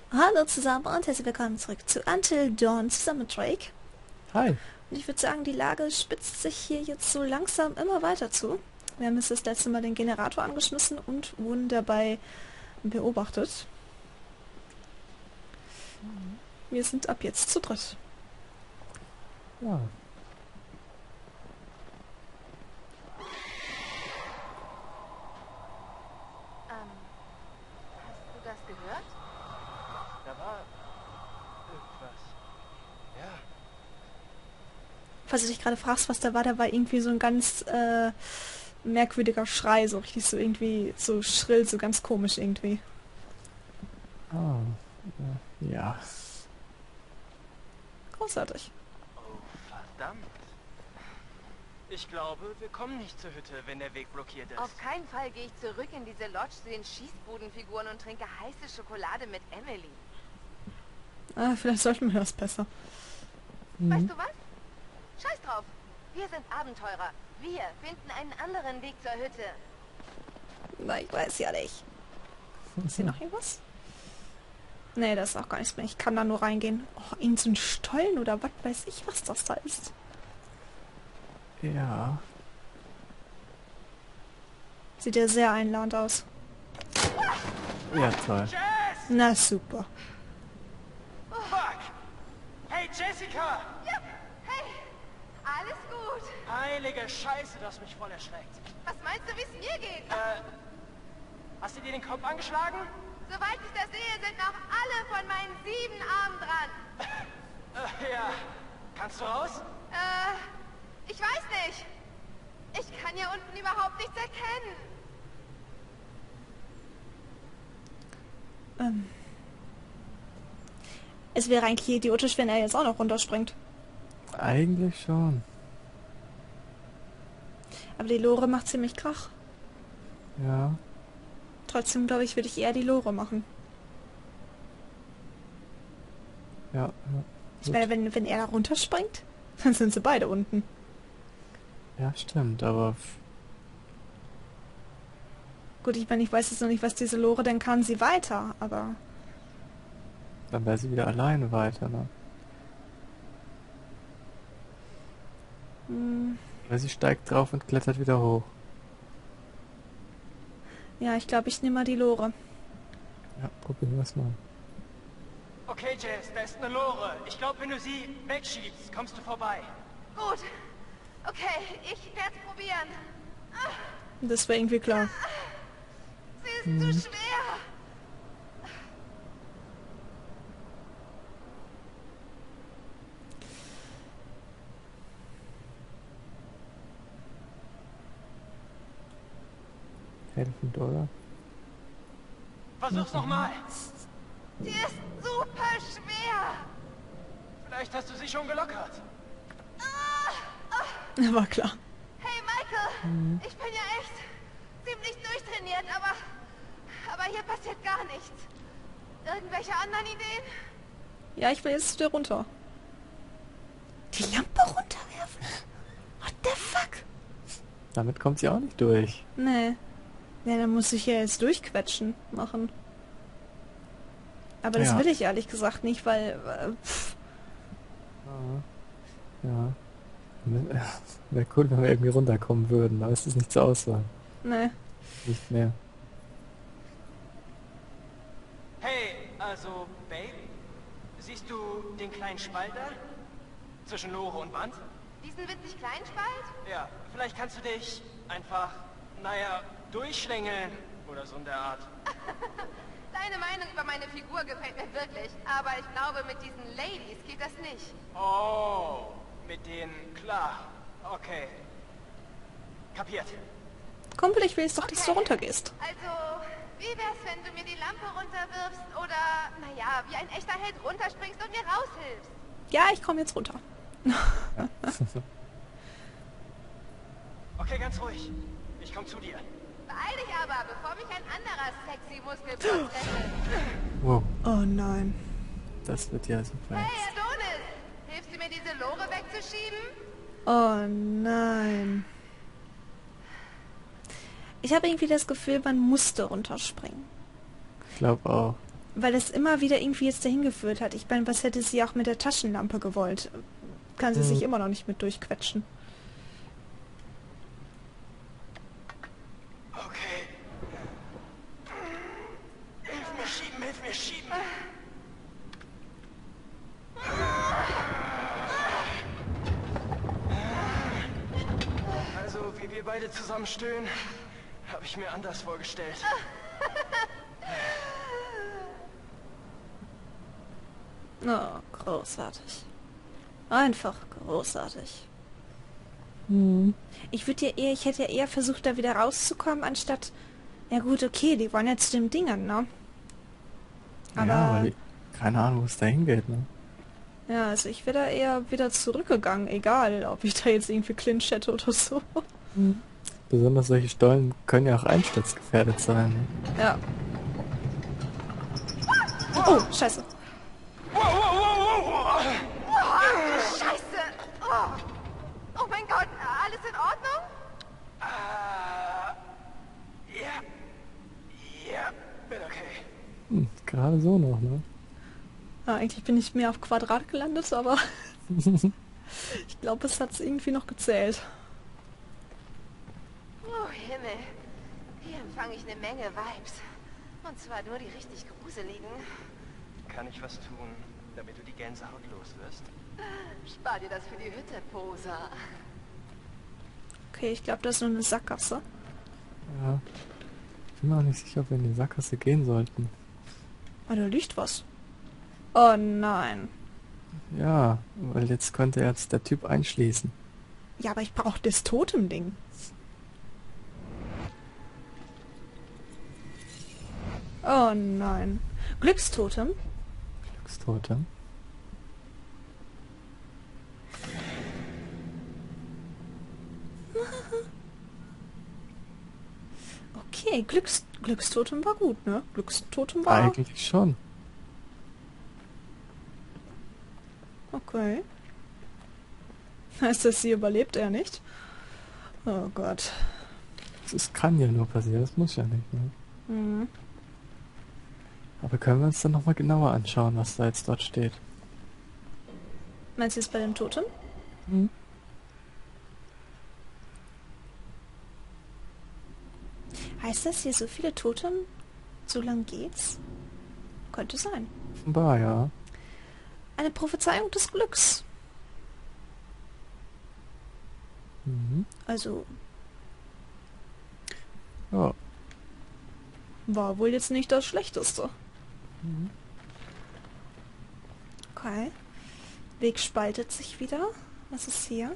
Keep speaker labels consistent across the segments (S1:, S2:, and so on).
S1: Hallo zusammen und herzlich willkommen zurück zu Until Dawn zusammen mit Drake.
S2: Hi.
S1: Und ich würde sagen, die Lage spitzt sich hier jetzt so langsam immer weiter zu. Wir haben jetzt das letzte Mal den Generator angeschmissen und wurden dabei beobachtet. Wir sind ab jetzt zu dritt.
S2: Ja.
S3: Hast du das gehört?
S4: Da war irgendwas. Ja,
S1: Falls du dich gerade fragst, was da war irgendwie so ein ganz merkwürdiger Schrei, so richtig so irgendwie so schrill, so ganz komisch irgendwie.
S2: Ah. Ja.
S1: Großartig.
S4: oh verdammt. Ich glaube, wir kommen nicht zur Hütte, wenn der Weg blockiert ist.
S3: Auf keinen Fall gehe ich zurück in diese Lodge zu den Schießbudenfiguren und trinke heiße Schokolade mit Emily.
S1: Ah, vielleicht sollten wir das besser.
S3: Weißt du was? Scheiß drauf. Wir sind Abenteurer. Wir finden einen anderen Weg zur Hütte.
S1: Na, ich weiß ja nicht. Ist hier noch irgendwas? Nee, das ist auch gar nichts mehr. Ich kann da nur reingehen. Oh, irgend so ein Stollen oder was weiß ich, was das da ist.
S2: Ja.
S1: Sieht ja sehr einladend aus.
S2: Ja, toll.
S4: Jess!
S1: Na super.
S4: Fuck! Hey, Jessica!
S3: Ja, hey, alles gut.
S4: Heilige Scheiße, du hast mich voll erschreckt.
S3: Was meinst du, wie es mir geht?
S4: Hast du dir den Kopf angeschlagen?
S3: Soweit ich das sehe, sind noch alle von meinen 7 Armen dran.
S4: Ja. Kannst du raus?
S3: Ich weiß nicht. Ich kann hier unten überhaupt nichts erkennen.
S1: Es wäre eigentlich idiotisch, wenn er jetzt auch noch runterspringt.
S2: Eigentlich schon.
S1: Aber die Lore macht ziemlich Krach.
S2: Ja.
S1: Trotzdem, glaube ich, würde ich eher die Lore machen.
S2: Ja. Ja.
S1: Ich meine, wenn er da runterspringt, dann sind sie beide unten.
S2: Ja, stimmt, aber
S1: Gut, ich meine, ich weiß jetzt noch nicht, was diese Lore, dann kann sie weiter, aber...
S2: dann wäre sie wieder alleine weiter, ne? Weil sie steigt drauf und klettert wieder hoch.
S1: Ja, ich glaube, ich nehme mal die Lore.
S2: Ja, probieren wir es mal.
S4: Okay, Jess, da ist eine Lore. Ich glaube, wenn du sie wegschiebst, kommst du vorbei.
S3: Gut. Okay, ich werde es probieren.
S1: Das war irgendwie klar.
S3: Sie ist zu schwer.
S2: Helfend, oder?
S4: Versuch's nochmal.
S3: Die ist super schwer.
S4: Vielleicht hast du sie schon gelockert.
S1: War klar.
S3: Hey Michael, ich bin ja echt ziemlich durchtrainiert, aber hier passiert gar nichts. Irgendwelche anderen Ideen?
S1: Ja, ich will jetzt wieder runter. Die Lampe runterwerfen? What the fuck?
S2: Damit kommt sie auch nicht durch.
S1: Nee. Ja, dann muss ich ja jetzt durchquetschen machen. Aber das
S2: Ja.
S1: will ich ehrlich gesagt nicht, weil...
S2: Ja. Wäre cool, wenn wir irgendwie runterkommen würden, aber es ist nicht zur Auswahl.
S1: nee.
S2: Nicht mehr.
S4: Hey, also, Babe, siehst du den kleinen Spalt da? Zwischen Lore und Wand?
S3: Diesen winzig kleinen Spalt?
S4: Ja, vielleicht kannst du dich einfach, naja, durchschlängeln oder so in der Art.
S3: Deine Meinung über meine Figur gefällt mir wirklich, aber ich glaube, mit diesen Ladies geht das nicht.
S4: Oh, mit denen, klar. Okay. Kapiert.
S1: Kumpel, ich will jetzt doch, dass du
S3: Okay.
S1: runtergehst.
S3: Also, wie wär's, wenn du mir die Lampe runterwirfst oder, naja, wie ein echter Held runterspringst und mir raushilfst?
S1: Ja, ich komme jetzt runter.
S4: Okay, ganz ruhig. Ich komm zu dir.
S3: Beeil dich aber, bevor mich ein anderer sexy Muskelprotz rettet.
S2: Wow,
S1: Oh nein.
S2: das wird ja super.
S3: Hey, Adonis! Hilfst du mir, diese Lore wegzuschieben?
S1: Oh nein. Ich habe irgendwie das Gefühl, man musste runterspringen.
S2: Ich glaube auch.
S1: weil es immer wieder irgendwie jetzt dahin geführt hat. Ich meine, was hätte sie auch mit der Taschenlampe gewollt? Kann sie sich immer noch nicht mit durchquetschen.
S4: Okay. Hilf mir schieben. Also, wie wir beide zusammen stöhnen, habe ich mir anders vorgestellt.
S1: Oh, großartig. Einfach großartig. Ich hätte ja eher versucht, da wieder rauszukommen, anstatt... Ja gut, okay, die wollen ja zu den Dingern, ne? Aber...
S2: Ja, weil keine Ahnung, wo es da hingeht, ne?
S1: Ja, also ich wäre da eher wieder zurückgegangen, egal, ob ich da jetzt irgendwie Clinch hätte oder so.
S2: Besonders solche Stollen können ja auch einsturzgefährdet sein, ne?
S1: Ja. Oh, scheiße.
S3: Oh, Scheiße! Oh mein Gott, alles in Ordnung?
S4: Ja, bin okay.
S2: Gerade so noch, ne?
S1: Ja, eigentlich bin ich mehr auf Quadrat gelandet, aber ich glaube, es hat irgendwie noch gezählt.
S3: Oh Himmel, hier empfange ich eine Menge Vibes. Und zwar nur die richtig gruseligen.
S4: Kann ich was tun, damit du die Gänsehaut los wirst?
S3: Spar dir das für die Hütte, Poser.
S1: Okay, ich glaube, das ist nur eine Sackgasse.
S2: Ja. Ich bin mir auch nicht sicher, ob wir in die Sackgasse gehen sollten.
S1: Ah, da liegt was. Oh nein.
S2: Ja, weil jetzt könnte jetzt der Typ einschließen.
S1: Ja, aber ich brauche das Totem-Ding. Oh nein. Glückstotem?
S2: Glückstotem.
S1: Okay, Glückstotem war gut, ne? Glückstotem war...
S2: Eigentlich schon.
S1: Okay. Heißt das, sie überlebt er nicht? Oh Gott.
S2: Das kann ja nur passieren, das muss ja nicht, ne?
S1: Mhm.
S2: Aber können wir uns dann nochmal genauer anschauen, was da jetzt dort steht?
S1: Meinst du jetzt bei dem Totem?
S2: Mhm.
S1: Heißt das hier so viele Totem? So lang geht's? Könnte sein.
S2: Offenbar, ja.
S1: Eine Prophezeiung des Glücks.
S2: Mhm.
S1: Also,
S2: Ja.
S1: war wohl jetzt nicht das Schlechteste.
S2: Mhm.
S1: Okay. Weg spaltet sich wieder. Was ist hier?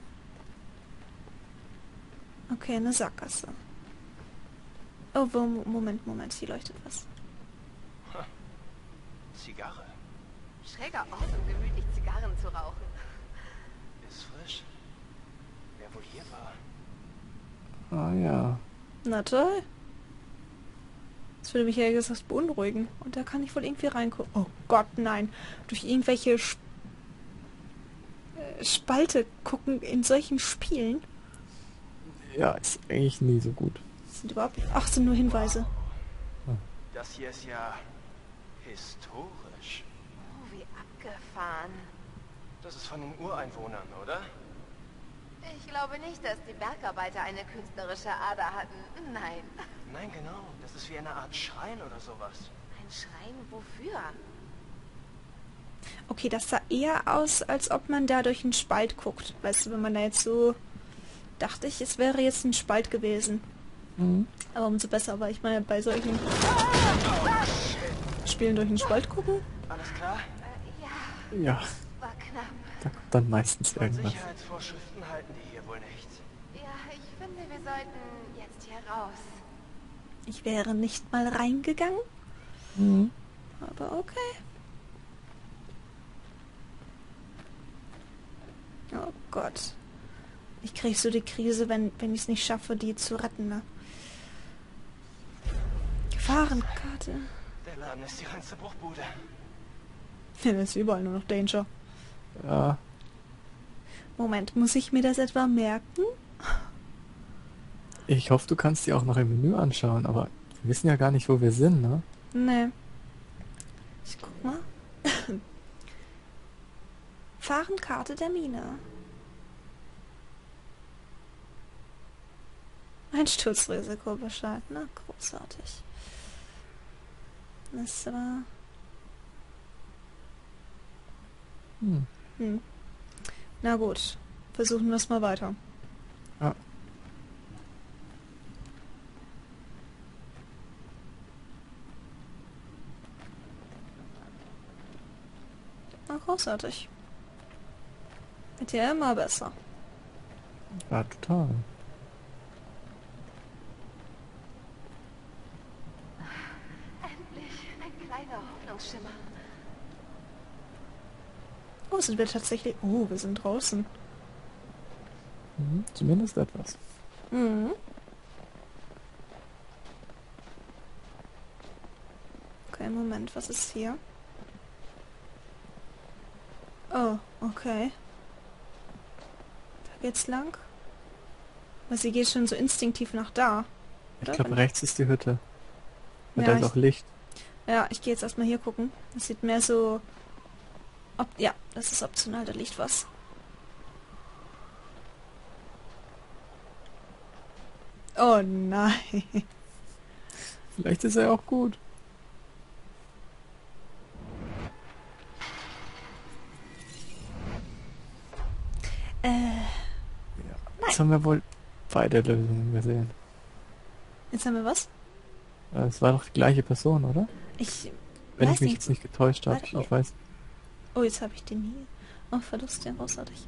S1: Okay, eine Sackgasse. Oh, Moment. Hier leuchtet was.
S4: Zigarre.
S3: Schräger Ort, um gemütlich Zigarren zu rauchen.
S4: Ist frisch. Wer wohl hier war?
S2: Ah ja.
S1: Na toll. Das würde mich ja gesagt beunruhigen. Und da kann ich wohl irgendwie reingucken. Oh Gott, nein. Durch irgendwelche Spalte gucken in solchen Spielen.
S2: Ja, ist eigentlich nie so gut.
S1: Sind überhaupt... Ach, sind nur Hinweise.
S4: Das hier ist ja historisch.
S3: Oh, wie abgefahren.
S4: Das ist von den Ureinwohnern, oder?
S3: Ich glaube nicht, dass die Bergarbeiter eine künstlerische Ader hatten. Nein.
S4: Nein, genau. Das ist wie eine Art Schrein oder sowas.
S3: Ein Schrein wofür?
S1: Okay, das sah eher aus, als ob man da durch einen Spalt guckt. Weißt du, wenn man da jetzt so... Dachte ich, es wäre jetzt ein Spalt gewesen.
S2: Mhm.
S1: Aber umso besser, weil ich meine, bei solchen Spielen durch einen Spalt gucken...
S4: Alles klar?
S3: Ja,
S2: Ja,
S3: war knapp.
S2: da kommt dann meistens
S4: Von
S2: irgendwas.
S4: Sicherheitsvorschriften halten die hier wohl nicht.
S3: Ja, ich finde, wir sollten jetzt hier raus.
S1: Ich wäre nicht mal reingegangen.
S2: Mhm.
S1: Aber okay. Oh Gott. Ich krieg so die Krise, wenn ich es nicht schaffe, die zu retten, ne? Gefahrenkarte.
S4: Der Laden ist die reinste Bruchbude.
S1: Ja, da ist überall nur noch Danger.
S2: Ja,
S1: Moment, muss ich mir das etwa merken?
S2: ich hoffe, du kannst dir auch noch im Menü anschauen, aber wir wissen ja gar nicht, wo wir sind, ne?
S1: Nee. Ich guck mal. Fahrenkarte der Mine. Ein Sturzrisikobescheid, na, großartig. Das ist aber... Na gut, versuchen wir es mal weiter.
S2: Ja.
S1: Na, großartig. Wird ja immer besser.
S2: Ja, total.
S3: Endlich ein kleiner Hoffnungsschimmer.
S1: Oh, sind wir tatsächlich... Oh, wir sind draußen.
S2: Zumindest etwas.
S1: Mhm. Okay, Moment, was ist hier? Oh, okay. Da geht's lang. Aber sie geht schon so instinktiv nach da.
S2: Ich
S1: Oder?
S2: glaube, rechts ist die Hütte. Und
S1: Ja,
S2: da ist auch Licht.
S1: Ja, ich gehe jetzt erstmal hier gucken. Das sieht mehr so... Ja, das ist optional, da liegt was. Oh nein.
S2: Vielleicht ist er auch gut. Jetzt haben wir wohl beide Lösungen gesehen.
S1: Jetzt haben wir was?
S2: Es war doch die gleiche Person, oder?
S1: Ich
S2: Wenn
S1: weiß
S2: ich mich
S1: nicht.
S2: jetzt nicht getäuscht habe.
S1: Warte,
S2: Ich weiß.
S1: Oh, jetzt habe ich den hier. Oh, Verlust, ja, großartig.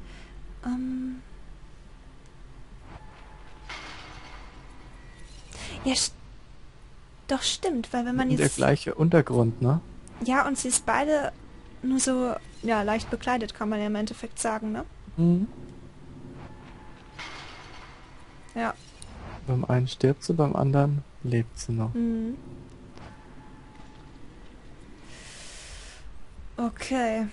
S1: Ja, doch stimmt, weil wenn man
S2: Und der
S1: jetzt...
S2: gleiche Untergrund, ne?
S1: Ja, und sie ist beide nur so, ja, leicht bekleidet, kann man ja im Endeffekt sagen, ne?
S2: Mhm.
S1: Ja.
S2: Beim einen stirbt sie, beim anderen lebt sie noch.
S1: Mhm. Okay.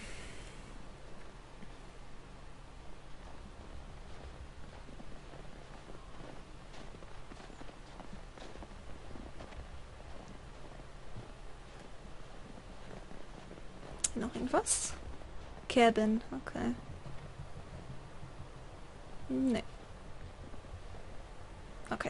S1: Noch irgendwas? Cabin, okay. Nee. Okay.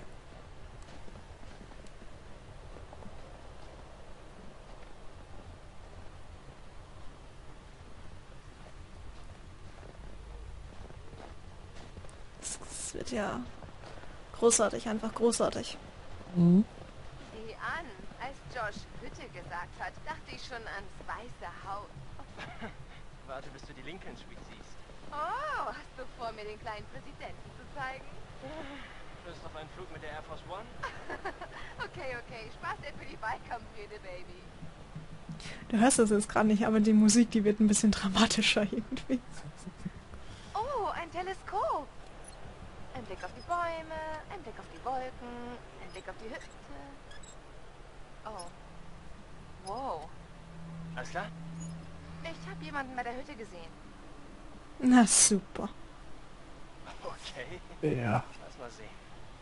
S1: Das wird ja großartig, einfach großartig.
S2: Mhm.
S3: Sieh an, als Josh Hütte gesagt hat, dachte ich schon ans weiße Haus.
S4: Warte, bis du die Lincoln Suite siehst.
S3: Oh, hast du vor, mir den kleinen Präsidenten zu zeigen?
S4: Lust auf einen Flug mit der Air Force One?
S3: Okay, Spaß dir für die Wahlkampfrede, Baby.
S1: Du hörst das jetzt gerade nicht, aber die Musik, die wird ein bisschen dramatischer irgendwie.
S3: Oh, ein Teleskop. Ein Blick auf die Bäume, ein Blick auf die Wolken, ein Blick auf die Hütte. Oh. Wow.
S4: Alles klar?
S3: Ich habe jemanden bei der Hütte gesehen.
S1: Na super.
S4: Okay.
S2: Ja.
S4: Lass mal sehen.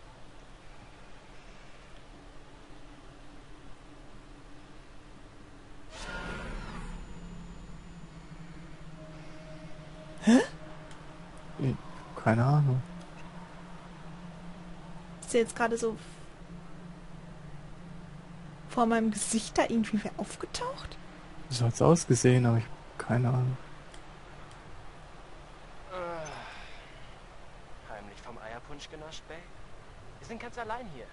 S2: Keine Ahnung.
S1: Ist jetzt gerade so vor meinem Gesicht da irgendwie wer aufgetaucht?
S2: So hat's ausgesehen, aber ich keine Ahnung.
S4: Heimlich vom Eierpunsch genascht, Bay? Wir sind ganz allein hier.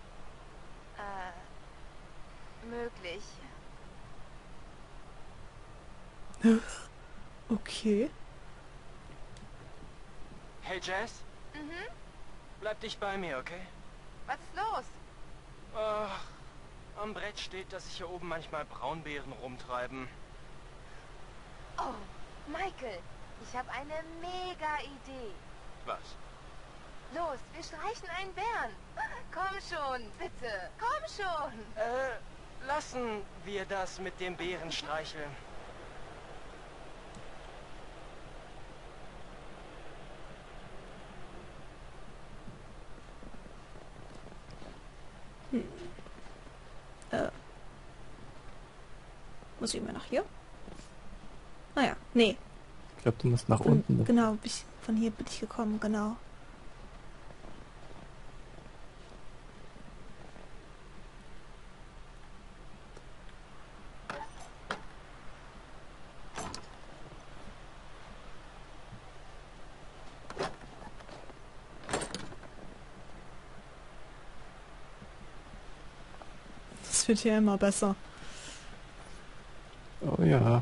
S3: Möglich.
S1: Okay.
S4: Hey, Jazz? Bleib dich bei mir, okay?
S3: Was ist los?
S4: Ach, am Brett steht, dass sich hier oben manchmal Braunbären rumtreiben.
S3: Oh, Michael, ich habe eine mega Idee.
S4: Was?
S3: Los, wir streichen einen Bären. Komm schon, bitte. Komm schon.
S4: Lassen wir das mit dem Bären streicheln.
S1: Muss ich immer nach hier? Naja, nee.
S2: Ich glaube, du musst nach
S1: Von,
S2: unten.
S1: genau, von hier bin ich gekommen, genau. Das wird hier immer besser.
S2: Oh ja.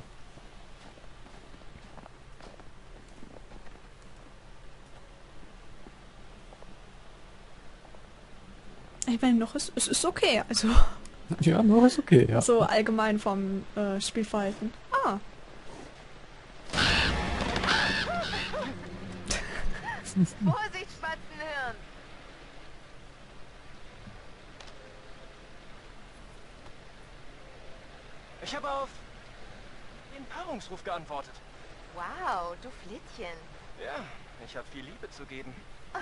S1: Ich meine, noch ist, es ist okay, also
S2: Ja, noch ist okay, ja.
S1: so allgemein vom Spielverhalten. Ah,
S3: Vorsicht, Spatzenhirn!
S4: Ich habe auf den Paarungsruf geantwortet.
S3: Wow, du Flittchen.
S4: Ja, ich habe viel Liebe zu geben. Hab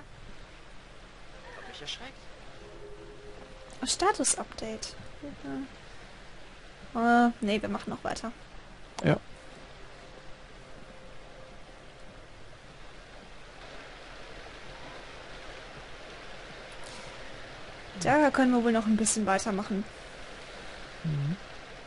S4: mich erschreckt.
S1: Status-Update. Nee, wir machen noch weiter.
S2: Ja.
S1: Da können wir wohl noch ein bisschen weitermachen.
S2: Mhm.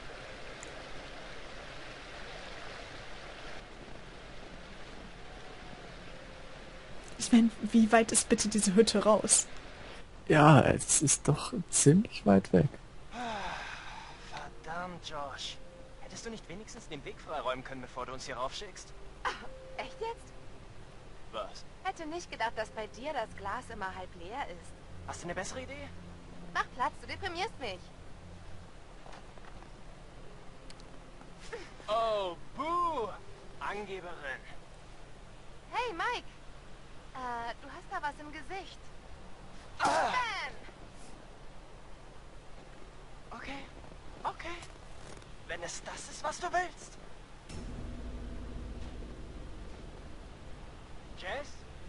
S1: Ich meine, wie weit ist bitte diese Hütte raus?
S2: Ja, es ist doch ziemlich weit weg.
S4: Verdammt, Josh. Hättest du nicht wenigstens den Weg freiräumen können, bevor du uns hier raufschickst?
S3: Echt jetzt?
S4: Was?
S3: Hätte nicht gedacht, dass bei dir das Glas immer halb leer ist.
S4: Hast du eine bessere Idee?
S3: Mach Platz, du deprimierst mich.
S4: Oh, buh! Angeberin.
S3: Hey, Mike. Du hast da was im Gesicht.
S4: Ah,
S3: Man!
S4: okay, okay. Wenn es das ist, was du willst. Jess?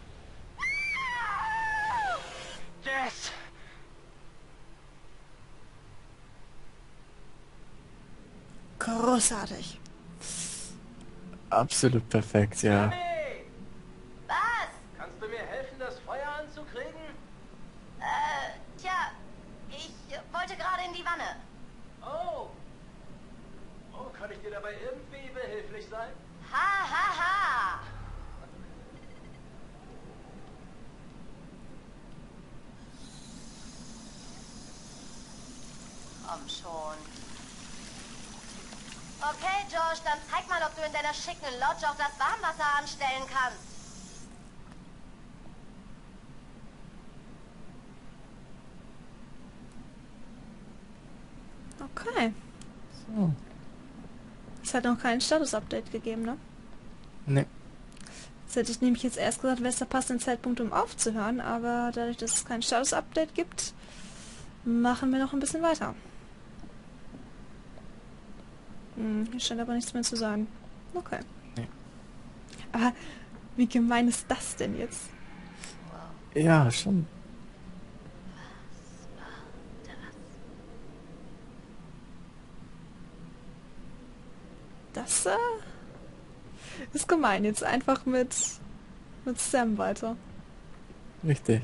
S4: Jess!
S1: Großartig.
S2: Absolut perfekt, ja.
S4: Hey!
S3: Was?
S4: Kannst du mir helfen, das Feuer anzukriegen?
S3: Tja, ich wollte gerade in die Wanne.
S4: Oh! Oh, kann ich dir dabei irgendwie behilflich sein?
S3: Ha, ha, ha. Komm schon. Okay, Josh, dann zeig mal, ob du in deiner schicken Lodge auch das Warmwasser anstellen kannst.
S1: Okay.
S2: So.
S1: Es hat noch kein Status-Update gegeben, ne?
S2: Ne.
S1: Jetzt hätte ich nämlich jetzt erst gesagt, wäre es der passende Zeitpunkt, um aufzuhören, aber dadurch, dass es kein Status-Update gibt, machen wir noch ein bisschen weiter. Hier scheint aber nichts mehr zu sagen. Okay.
S2: Nee.
S1: Aber wie gemein ist das denn jetzt?
S2: Ja, schon.
S1: Das ist gemein. Jetzt einfach mit Sam weiter.
S2: Richtig.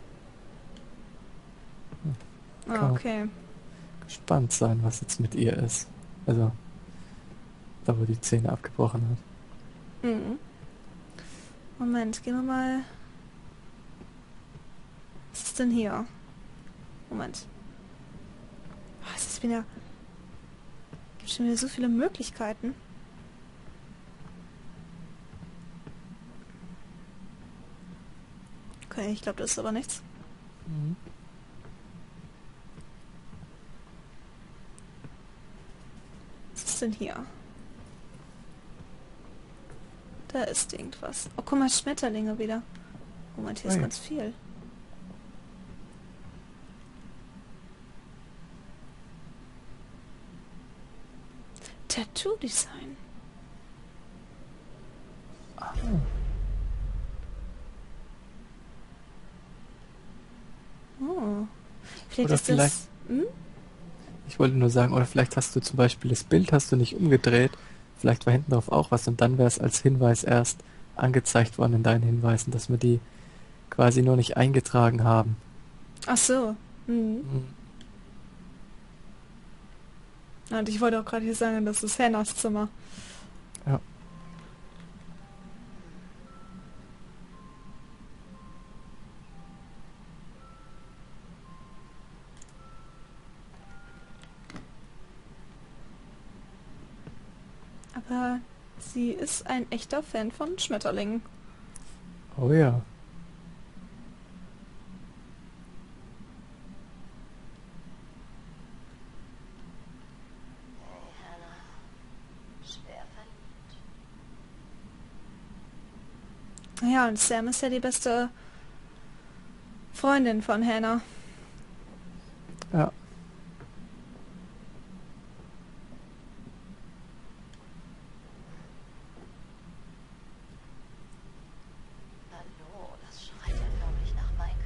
S1: Ah, okay.
S2: Gespannt sein, was jetzt mit ihr ist. Also, da wo die Zähne abgebrochen hat.
S1: Mhm. Moment, gehen wir mal... Was ist denn hier? Moment. Oh, es ist wieder... Gibt schon wieder so viele Möglichkeiten. Okay, ich glaube, das ist aber nichts.
S2: Mhm.
S1: Was ist denn hier? Da ist irgendwas. Oh, guck mal, Schmetterlinge wieder. Moment, hier ist
S2: ja.
S1: ganz viel. Tattoo-Design. Oh. Vielleicht
S2: Oder
S1: ist
S2: vielleicht-
S1: das... Hm?
S2: Ich wollte nur sagen, oder vielleicht hast du zum Beispiel das Bild hast du nicht umgedreht, vielleicht war hinten drauf auch was und dann wäre es als Hinweis erst angezeigt worden in deinen Hinweisen, dass wir die quasi nur nicht eingetragen haben.
S1: Ach so. Mhm.
S2: Hm.
S1: Und ich wollte auch gerade hier sagen, das ist Hannahs Zimmer.
S2: Ja.
S1: Aber sie ist ein echter Fan von Schmetterlingen.
S2: Oh ja.
S3: Hey, Hannah. Schwer verliebt.
S1: Ja, und Sam ist ja die beste Freundin von Hannah.
S2: Ja.
S3: Hallo, das schreit ja förmlich nach Mike.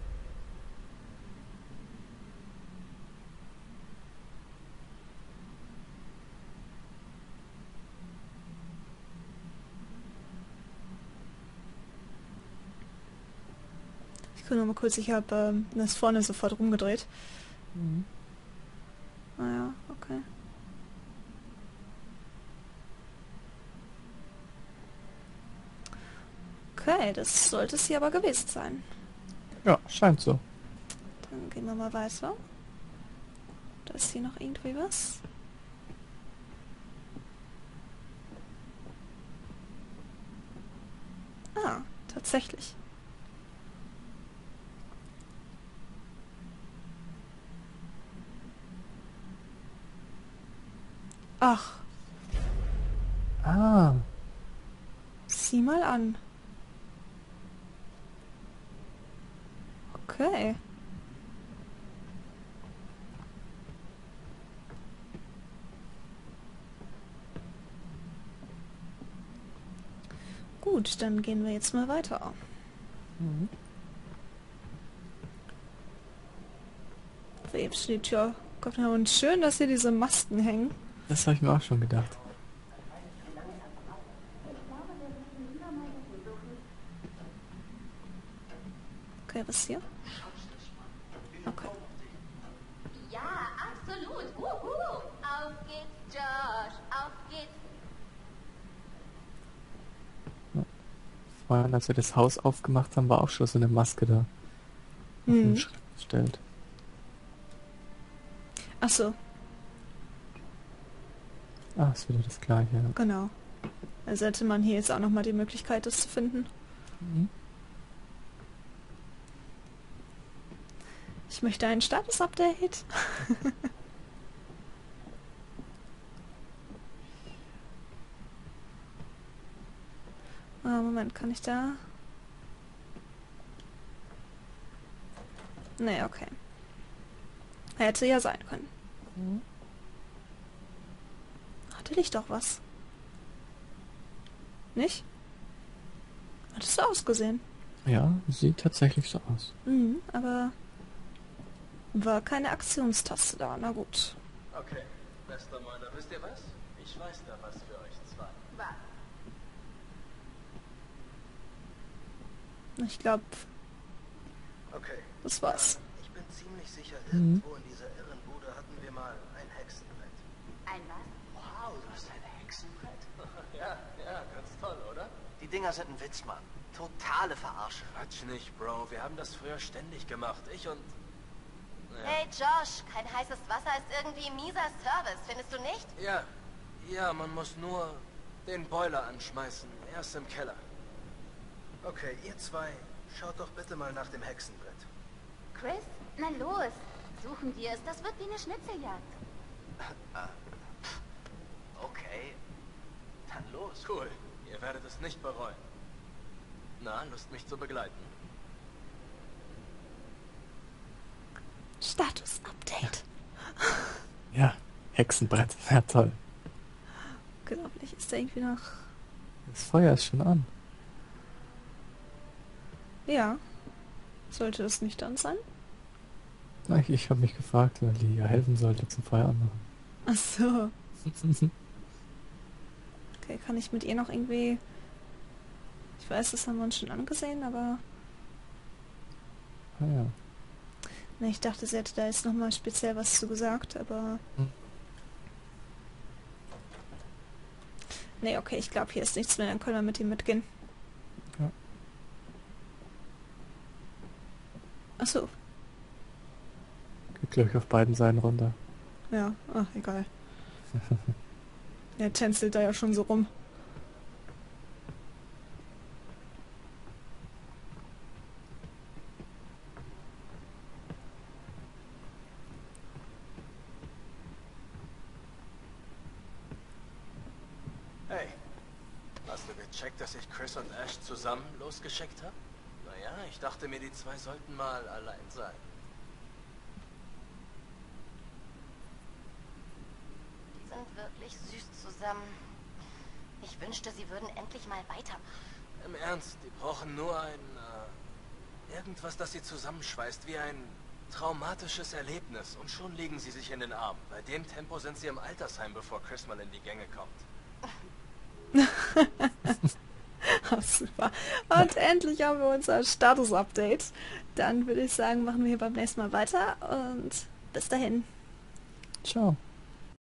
S1: Ich gucke noch mal kurz, ich habe das vorne sofort rumgedreht.
S2: Mhm.
S1: Naja, okay. Okay, das sollte es hier aber gewesen sein.
S2: Ja, scheint so.
S1: Dann gehen wir mal weiter. Da ist hier noch irgendwie was. Ah, tatsächlich. Ach,
S2: Ah,
S1: sieh mal an. Okay. Gut, dann gehen wir jetzt mal weiter.
S2: mhm.
S1: Eben steht ja. Gott, ja, und schön, dass hier diese Masken hängen.
S2: Das habe ich mir auch schon gedacht.
S1: Okay, was hier? Okay.
S3: Ja, absolut. Auf geht's, Josh. Auf geht's.
S2: Vorhin, als wir das Haus aufgemacht haben, war auch schon so eine Maske da. Auf den
S1: Hm.
S2: Schritt gestellt.
S1: Ach so,
S2: Ah, ist wieder das gleiche. Ja.
S1: genau. Also hätte man hier jetzt auch nochmal die Möglichkeit, das zu finden.
S2: Mhm.
S1: Ich möchte ein Status-Update. Ah, Moment, kann ich da? Nee, okay. Hätte ja sein können.
S2: Mhm.
S1: Hatte ich doch was. Nicht? Hat es so ausgesehen.
S2: Ja, sieht tatsächlich so aus.
S1: Mhm, aber war keine Aktionstaste da. Na gut.
S4: Okay, bester Mäuler, wisst ihr was? Ich weiß da was für euch zwei.
S3: Was?
S1: Ich glaube,
S5: Okay.
S1: das war's.
S5: Ich bin ziemlich sicher,
S2: Mhm.
S5: irgendwo in dieser irren Bude hatten wir mal ein Hexenbrett.
S3: Ein was?
S4: Wow, du hast ein Hexenbrett? Ja, ganz toll, oder?
S5: Die Dinger sind ein Witz, Mann. Totale Verarsche.
S4: Quatsch nicht, Bro. Wir haben das früher ständig gemacht. Ich und... Ja.
S3: Hey, Josh. Kein heißes Wasser ist irgendwie ein mieser Service, findest du nicht?
S4: Ja, man muss nur den Boiler anschmeißen. Er ist im Keller.
S5: Okay, ihr zwei, schaut doch bitte mal nach dem Hexenbrett.
S6: Chris, na los. Suchen wir es. Das wird wie eine Schnitzeljagd.
S5: Okay, dann los.
S4: Cool. Ihr werdet es nicht bereuen. Na, Lust mich zu begleiten?
S1: Status-Update.
S2: Ja, Hexenbrett. Ja, toll.
S1: Unglaublich. Ist da irgendwie noch...
S2: Das Feuer ist schon an.
S1: Ja. Sollte das nicht an sein?
S2: Ich habe mich gefragt, weil die ja helfen sollte zum Feierabend machen.
S1: Ach so. Okay, kann ich mit ihr noch irgendwie... Ich weiß, das haben wir uns schon angesehen, aber...
S2: Ah ja.
S1: Ne, ich dachte, sie hätte da jetzt nochmal speziell was zu gesagt, aber... Ne, okay, ich glaube, hier ist nichts mehr, dann können wir mit ihm mitgehen.
S2: Ja.
S1: Ach so.
S2: Geht gleich auf beiden Seiten runter.
S1: Ja, ach, egal. Er tänzelt da ja schon so rum.
S5: Hey, hast du gecheckt, dass ich Chris und Ash zusammen losgeschickt habe? Naja, ich dachte mir, die zwei sollten mal allein sein.
S6: Die sind wirklich süß zusammen. Ich wünschte, sie würden endlich mal weitermachen.
S5: Im Ernst, die brauchen nur irgendwas, das sie zusammenschweißt, wie ein traumatisches Erlebnis. Und schon liegen sie sich in den Armen. Bei dem Tempo sind sie im Altersheim, bevor Chris mal in die Gänge kommt.
S1: Oh, super. Und endlich haben wir unser Status-Update. Dann würde ich sagen, machen wir hier beim nächsten Mal weiter und bis dahin.
S2: Ciao.